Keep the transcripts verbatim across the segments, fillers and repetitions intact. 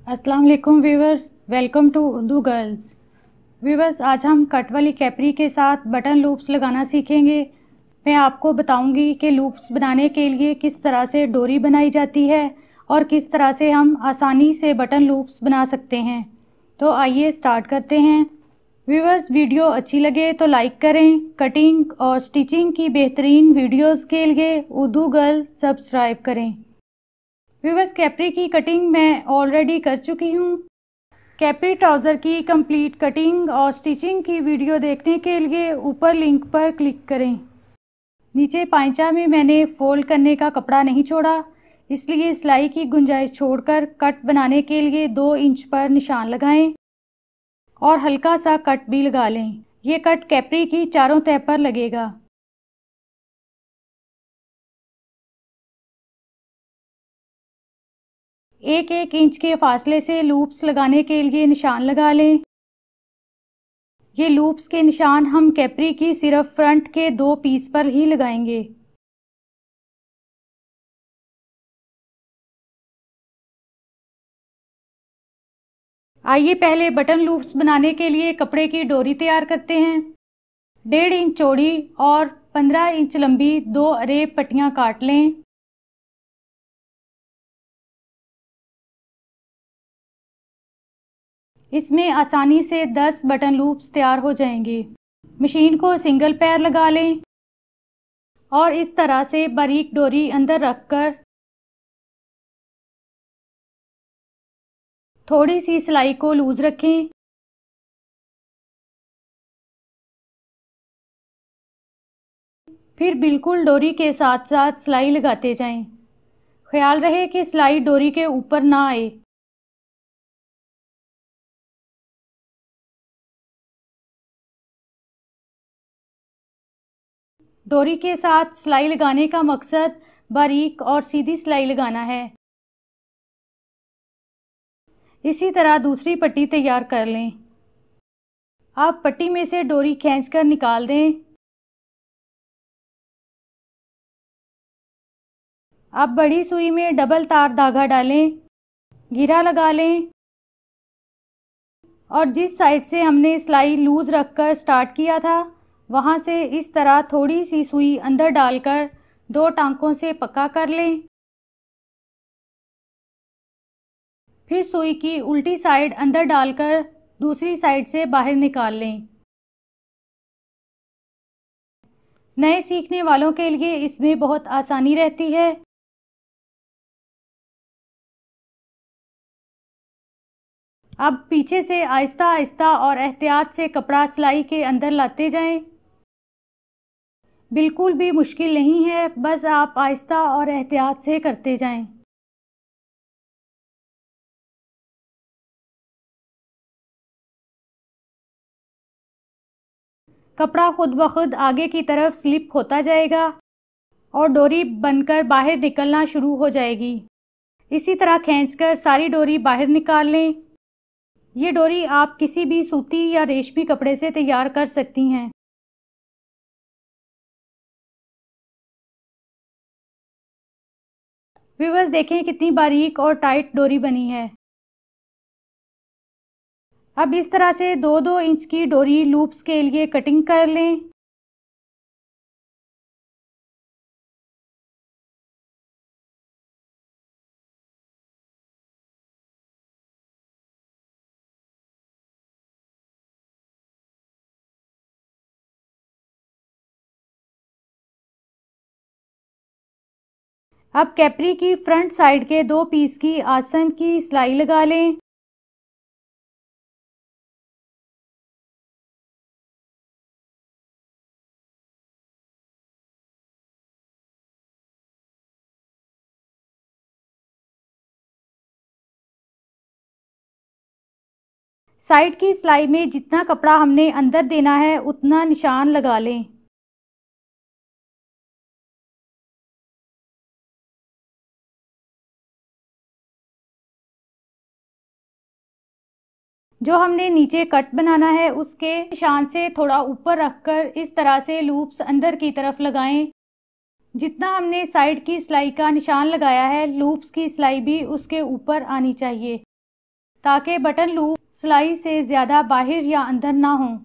अस्सलाम वालेकुम viewers, welcome to Urdu girls. Viewers, आज हम कट वाली कैपरी के साथ बटन लूप्स लगाना सीखेंगे। मैं आपको बताऊंगी कि लूप्स बनाने के लिए किस तरह से डोरी बनाई जाती है और किस तरह से हम आसानी से बटन लूप्स बना सकते हैं। तो आइए स्टार्ट करते हैं। व्यूवर्स, वीडियो अच्छी लगे तो लाइक करें। कटिंग और स्टिचिंग की बेहतरीन वीडियोज़ के लिए उर्दू गर्ल सब्सक्राइब करें। व्यूवर्स, कैपरी की कटिंग मैं ऑलरेडी कर चुकी हूँ। कैपरी ट्राउज़र की कंप्लीट कटिंग और स्टिचिंग की वीडियो देखने के लिए ऊपर लिंक पर क्लिक करें। नीचे पाइचा में मैंने फोल्ड करने का कपड़ा नहीं छोड़ा, इसलिए सिलाई की गुंजाइश छोड़कर कट बनाने के लिए दो इंच पर निशान लगाएं और हल्का सा कट भी लगा लें। ये कट कैपरी की चारों तह पर लगेगा। एक एक इंच के फासले से लूप्स लगाने के लिए निशान लगा लें। ये लूप्स के निशान हम कैपरी की सिर्फ फ्रंट के दो पीस पर ही लगाएंगे। आइए पहले बटन लूप्स बनाने के लिए कपड़े की डोरी तैयार करते हैं। डेढ़ इंच चौड़ी और पंद्रह इंच लंबी दो अरेब पट्टियां काट लें। इसमें आसानी से दस बटन लूप्स तैयार हो जाएंगे। मशीन को सिंगल पैर लगा लें और इस तरह से बारीक डोरी अंदर रखकर थोड़ी सी सिलाई को लूज रखें। फिर बिल्कुल डोरी के साथ साथ सिलाई लगाते जाएं। ख्याल रहे कि सिलाई डोरी के ऊपर ना आए। डोरी के साथ सिलाई लगाने का मकसद बारीक और सीधी सिलाई लगाना है। इसी तरह दूसरी पट्टी तैयार कर लें। आप पट्टी में से डोरी खींचकर निकाल दें। अब बड़ी सुई में डबल तार धागा डालें, घेरा लगा लें और जिस साइड से हमने सिलाई लूज रखकर स्टार्ट किया था वहां से इस तरह थोड़ी सी सुई अंदर डालकर दो टांकों से पक्का कर लें। फिर सुई की उल्टी साइड अंदर डालकर दूसरी साइड से बाहर निकाल लें। नए सीखने वालों के लिए इसमें बहुत आसानी रहती है। अब पीछे से आहिस्ता आहिस्ता और एहतियात से कपड़ा सिलाई के अंदर लाते जाएं। बिल्कुल भी मुश्किल नहीं है, बस आप आहिस्ता और एहतियात से करते जाएं। कपड़ा खुद ब खुद आगे की तरफ स्लिप होता जाएगा और डोरी बनकर बाहर निकलना शुरू हो जाएगी। इसी तरह खींचकर सारी डोरी बाहर निकाल लें। ये डोरी आप किसी भी सूती या रेशमी कपड़े से तैयार कर सकती हैं। व्यूअर्स, देखें कितनी बारीक और टाइट डोरी बनी है। अब इस तरह से दो दो इंच की डोरी लूप्स के लिए कटिंग कर लें। अब कैपरी की फ्रंट साइड के दो पीस की आसन की सिलाई लगा लें। साइड की सिलाई में जितना कपड़ा हमने अंदर देना है उतना निशान लगा लें। जो हमने नीचे कट बनाना है उसके निशान से थोड़ा ऊपर रखकर इस तरह से लूप्स अंदर की तरफ लगाएं। जितना हमने साइड की सिलाई का निशान लगाया है, लूप्स की सिलाई भी उसके ऊपर आनी चाहिए। ताकि बटन लूप सिलाई से ज़्यादा बाहर या अंदर ना हो।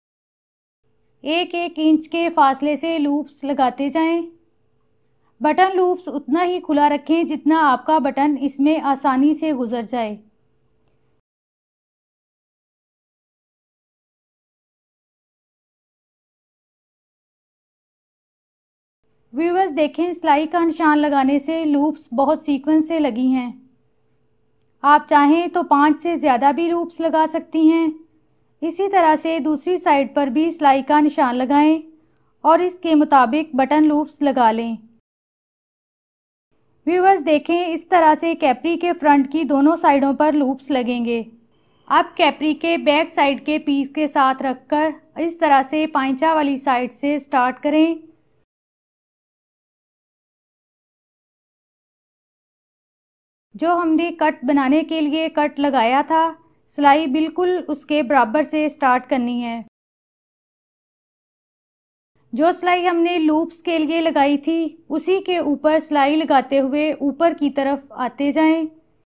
एक एक इंच के फासले से लूप्स लगाते जाएं। बटन लूप्स उतना ही खुला रखें जितना आपका बटन इसमें आसानी से गुजर जाए। व्यूअर्स देखें, सिलाई का निशान लगाने से लूप्स बहुत सीक्वेंस से लगी हैं। आप चाहें तो पाँच से ज़्यादा भी लूप्स लगा सकती हैं। इसी तरह से दूसरी साइड पर भी सिलाई का निशान लगाएं और इसके मुताबिक बटन लूप्स लगा लें। व्यूअर्स देखें, इस तरह से कैप्री के फ्रंट की दोनों साइडों पर लूप्स लगेंगे। अब कैप्री के बैक साइड के पीस के साथ रखकर इस तरह से पांचा वाली साइड से स्टार्ट करें। जो हमने कट बनाने के लिए कट लगाया था, सिलाई बिल्कुल उसके बराबर से स्टार्ट करनी है। जो सिलाई हमने लूप्स के लिए लगाई थी उसी के ऊपर सिलाई लगाते हुए ऊपर की तरफ आते जाएं।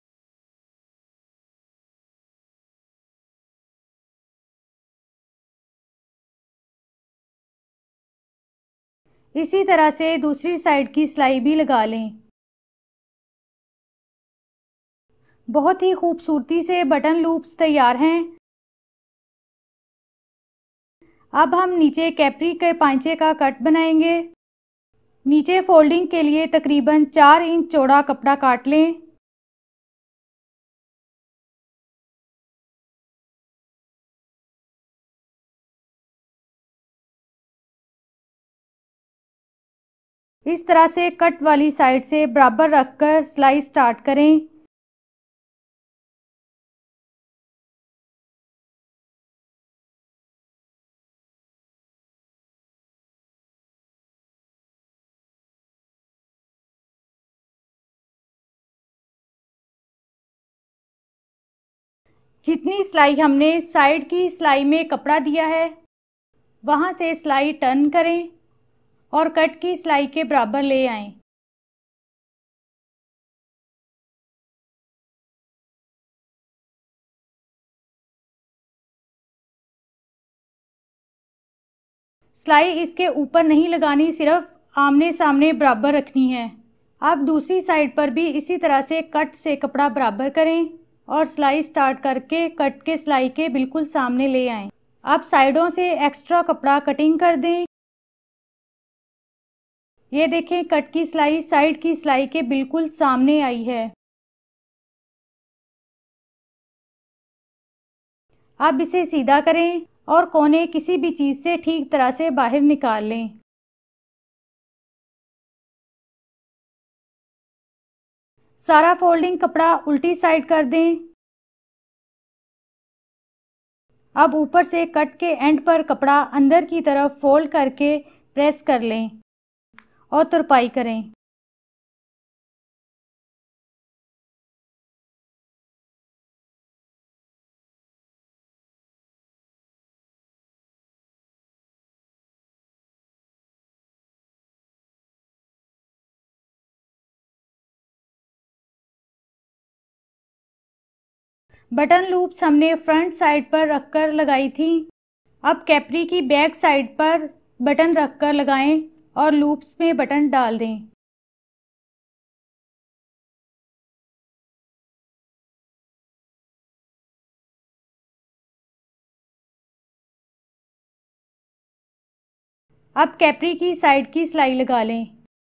इसी तरह से दूसरी साइड की सिलाई भी लगा लें। बहुत ही खूबसूरती से बटन लूप्स तैयार हैं। अब हम नीचे कैप्री के पांचे का कट बनाएंगे। नीचे फोल्डिंग के लिए तकरीबन चार इंच चौड़ा कपड़ा काट लें। इस तरह से कट वाली साइड से बराबर रखकर सिलाई स्टार्ट करें। जितनी सिलाई हमने साइड की सिलाई में कपड़ा दिया है वहां से सिलाई टर्न करें और कट की सिलाई के बराबर ले आएं। सिलाई इसके ऊपर नहीं लगानी, सिर्फ आमने सामने बराबर रखनी है। अब दूसरी साइड पर भी इसी तरह से कट से कपड़ा बराबर करें और सिलाई स्टार्ट करके कट के सिलाई के बिल्कुल सामने ले आएं। अब साइडों से एक्स्ट्रा कपड़ा कटिंग कर दें। ये देखें, कट की सिलाई साइड की सिलाई के बिल्कुल सामने आई है। अब इसे सीधा करें और कोने किसी भी चीज़ से ठीक तरह से बाहर निकाल लें। सारा फोल्डिंग कपड़ा उल्टी साइड कर दें। अब ऊपर से कट के एंड पर कपड़ा अंदर की तरफ फोल्ड करके प्रेस कर लें और तुरपाई करें। बटन लूप्स हमने फ्रंट साइड पर रखकर लगाई थी। अब कैप्री की बैक साइड पर बटन रखकर लगाएं और लूप्स में बटन डाल दें। अब कैप्री की साइड की सिलाई लगा लें।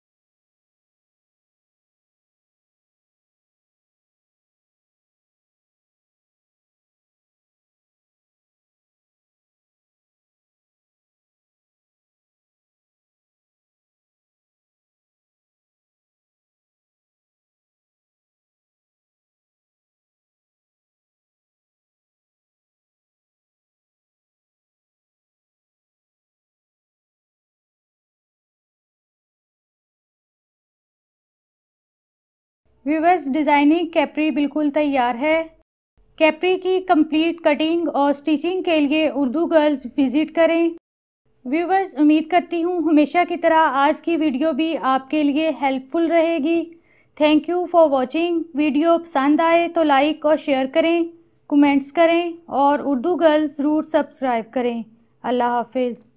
व्यूअर्स, डिज़ाइनिंग कैप्री बिल्कुल तैयार है। कैप्री की कंप्लीट कटिंग और स्टिचिंग के लिए उर्दू गर्ल्स विज़िट करें। व्यूअर्स, उम्मीद करती हूँ हमेशा की तरह आज की वीडियो भी आपके लिए हेल्पफुल रहेगी। Thank you for watching. Video पसंद आए तो लाइक और शेयर करें। कमेंट्स करें और उर्दू गर्ल्स ज़रूर सब्सक्राइब करें। अल्लाह हाफिज़।